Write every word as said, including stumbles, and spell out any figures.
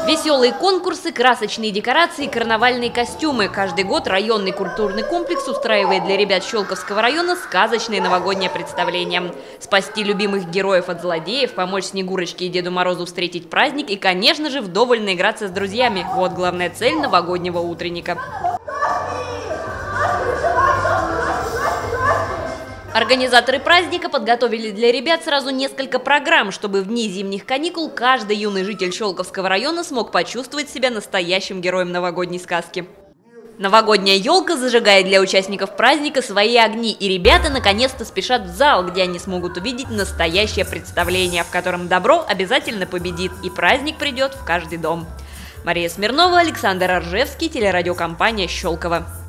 Веселые конкурсы, красочные декорации, карнавальные костюмы. Каждый год районный культурный комплекс устраивает для ребят Щелковского района сказочные новогодние представления. Спасти любимых героев от злодеев, помочь Снегурочке и Деду Морозу встретить праздник и, конечно же, вдоволь наиграться с друзьями. Вот главная цель новогоднего утренника. Организаторы праздника подготовили для ребят сразу несколько программ, чтобы в дни зимних каникул каждый юный житель Щелковского района смог почувствовать себя настоящим героем новогодней сказки. Новогодняя елка зажигает для участников праздника свои огни, и ребята наконец-то спешат в зал, где они смогут увидеть настоящее представление, в котором добро обязательно победит, и праздник придет в каждый дом. Мария Смирнова, Александр Оржевский, телерадиокомпания «Щелково».